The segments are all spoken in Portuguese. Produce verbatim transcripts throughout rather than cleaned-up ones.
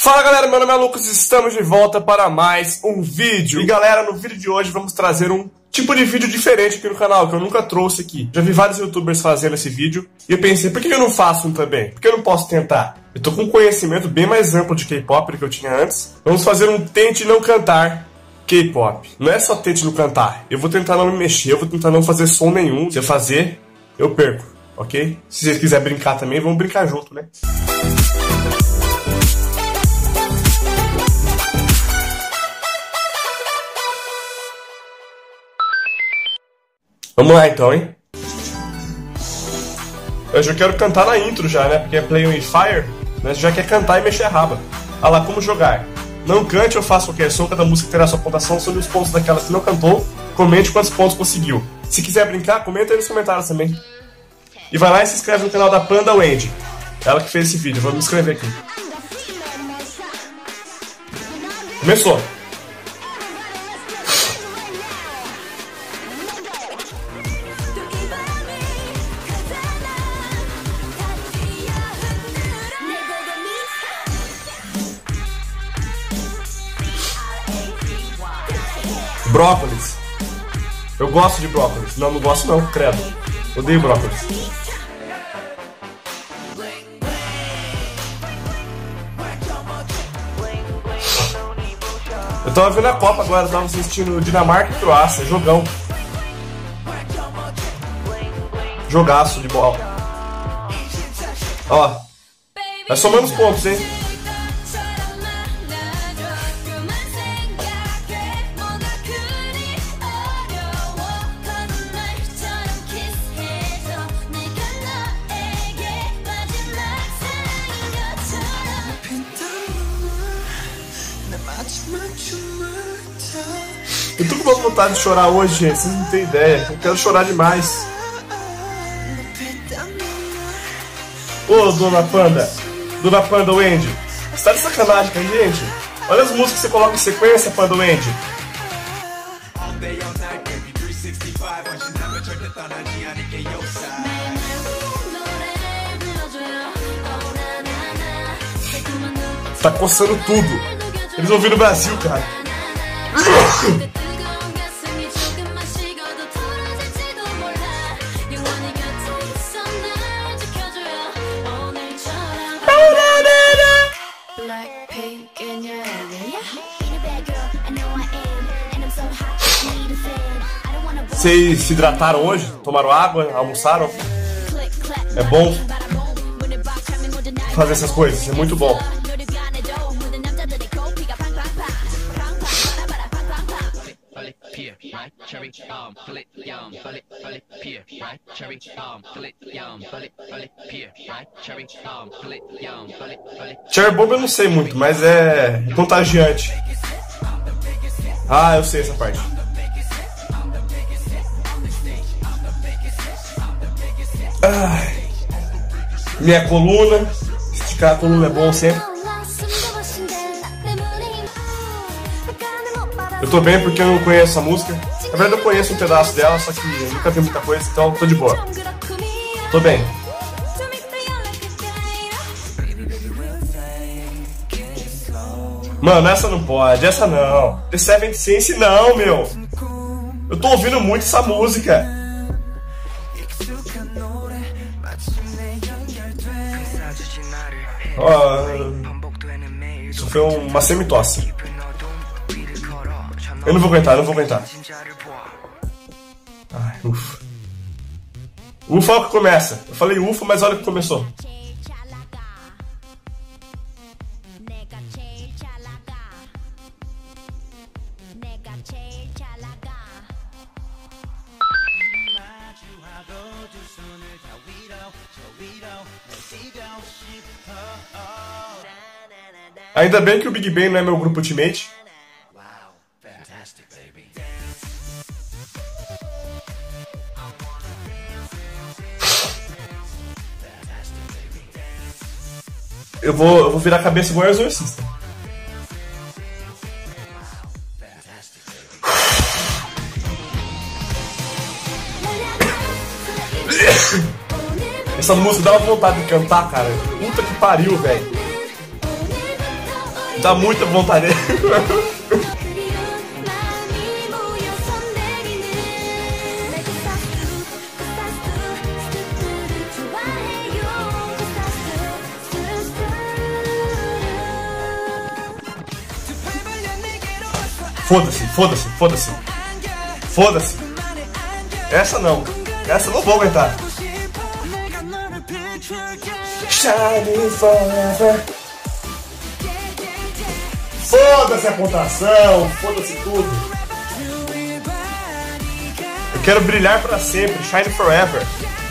Fala galera, meu nome é Lucas e estamos de volta para mais um vídeo. E galera, no vídeo de hoje vamos trazer um tipo de vídeo diferente aqui no canal, que eu nunca trouxe aqui. Já vi vários youtubers fazendo esse vídeo e eu pensei, por que eu não faço um também? Por que eu não posso tentar? Eu tô com um conhecimento bem mais amplo de K-pop do que eu tinha antes. Vamos fazer um tente não cantar K-pop. Não é só tente não cantar, eu vou tentar não me mexer, eu vou tentar não fazer som nenhum. Se eu fazer, eu perco, ok? Se vocês quiserem brincar também, vamos brincar junto, né? Vamos lá então, hein? Eu já quero cantar na intro já, né? Porque é Play with Fire, né? Você já quer cantar e mexer a raba. Ah lá, como jogar? Não cante ou faça qualquer som, cada música terá sua pontuação sobre os pontos daquelas que não cantou. Comente quantos pontos conseguiu. Se quiser brincar, comenta aí nos comentários também. E vai lá e se inscreve no canal da Panda Wendy. Ela que fez esse vídeo, vou me inscrever aqui. Começou! Brócolis. Eu gosto de brócolis. Não, não gosto não, credo. Odeio brócolis. Eu tava vendo a Copa agora, tava assistindo Dinamarca e Croácia, jogão. Jogaço de bola. Ó, vai somando os pontos, hein? Eu tô com uma vontade de chorar hoje, gente, vocês não têm ideia. Eu quero chorar demais. Ô, Dona Panda, Dona Panda Wendy, você tá de sacanagem com a gente? Olha as músicas que você coloca em sequência, Panda Wendy. Tá coçando tudo. Eles vão vir no Brasil, cara. Vocês se hidrataram hoje? Tomaram água? Almoçaram? É bom fazer essas coisas, é muito bom. Cherry Bomb eu não sei muito, mas é contagiante. Ah, eu sei essa parte. Ai, minha coluna. Esticar a coluna é bom sempre. Eu tô bem porque eu não conheço a música. Na verdade eu conheço um pedaço dela, só que eu nunca vi muita coisa, então tô de boa. Tô bem. Mano, essa não pode, essa não. The Seventh Sense não, meu. Eu tô ouvindo muito essa música. Ó, isso foi uma semi-tosse. Eu não vou aguentar, eu não vou aguentar. Ai, ufa. Ufa é o que começa. Eu falei ufa, mas olha o que começou. Ainda bem que o Big Bang não é meu grupo Ultimate. Eu vou, eu vou virar a cabeça igual o Exorcista. Essa música dá uma vontade de cantar, cara. Puta que pariu, velho. Dá muita vontade. Foda-se, foda-se, foda-se. Foda-se. Essa não. Essa eu não vou aguentar. Shining forever. Foda-se a pontuação, foda-se tudo. Eu quero brilhar pra sempre, shine forever.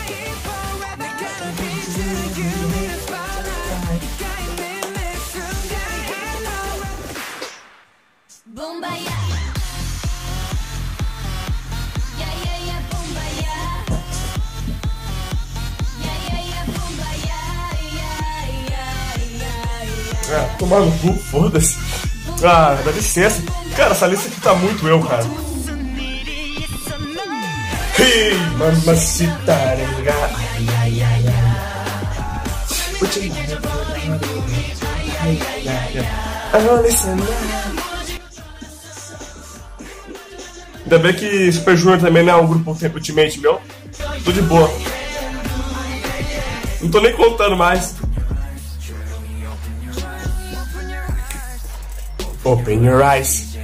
Ah, tomar no cu, foda-se. Ah, dá licença. Cara, essa lista aqui tá muito eu, cara. Hey, mamacita, ai, ai, ai, ainda bem que Super Junior também não é um grupo ultimate meu. Tô de boa. Não tô nem contando mais. Open your eyes.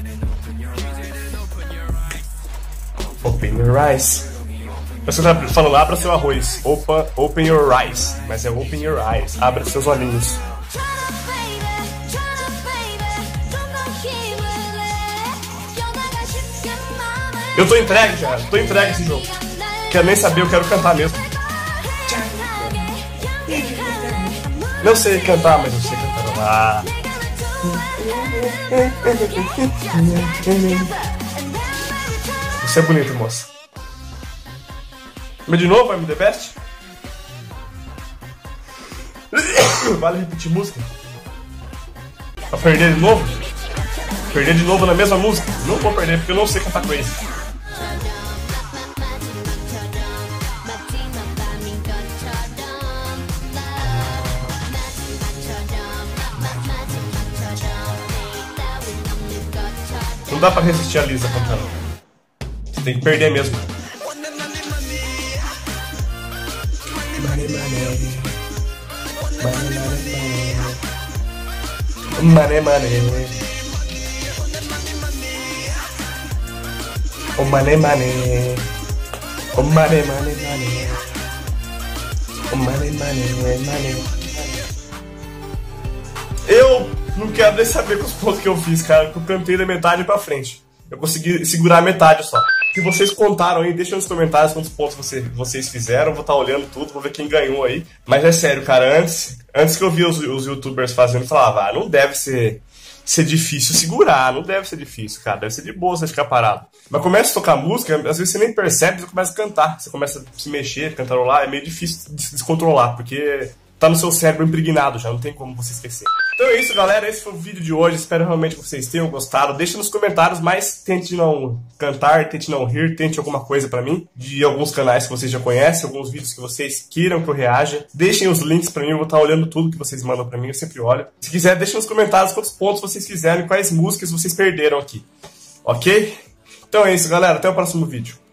Open your eyes. Você tá falando, abra seu arroz. Opa, open your eyes. Mas é open your eyes. Abra seus olhinhos. Eu tô entregue já. Tô entregue esse jogo. Quero nem saber, eu quero cantar mesmo. Não sei cantar, mas eu sei cantar lá. Você é bonita, moça. Mas de novo, vai me the best? Vale repetir música? Pra perder de novo? Perder de novo na mesma música? Não vou perder porque eu não sei cantar Crazy. Não dá pra resistir a Lisa cantando. Você tem que perder mesmo. Mané, mané. Oh, mané, mané. Oh, mané, mané, mané. Oh, mané, mané, mané. Eu não quero nem saber com os pontos que eu fiz, cara, porque eu cantei da metade pra frente. Eu consegui segurar a metade só. Se vocês contaram aí, deixa nos comentários quantos pontos você, vocês fizeram. Eu vou estar olhando tudo, vou ver quem ganhou aí. Mas é sério, cara, antes, antes que eu via os, os youtubers fazendo, eu falava, ah, não deve ser, ser difícil segurar, não deve ser difícil, cara, deve ser de boa você ficar parado. Mas começa a tocar música, às vezes você nem percebe, você começa a cantar, você começa a se mexer, cantarolar, é meio difícil de se descontrolar, porque tá no seu cérebro impregnado já, não tem como você esquecer. Então é isso, galera, esse foi o vídeo de hoje, espero realmente que vocês tenham gostado. Deixa nos comentários, mas tente não cantar, tente não rir, tente alguma coisa pra mim, de alguns canais que vocês já conhecem, alguns vídeos que vocês queiram que eu reaja. Deixem os links pra mim, eu vou estar olhando tudo que vocês mandam pra mim, eu sempre olho. Se quiser, deixem nos comentários quantos pontos vocês fizeram e quais músicas vocês perderam aqui, ok? Então é isso, galera, até o próximo vídeo.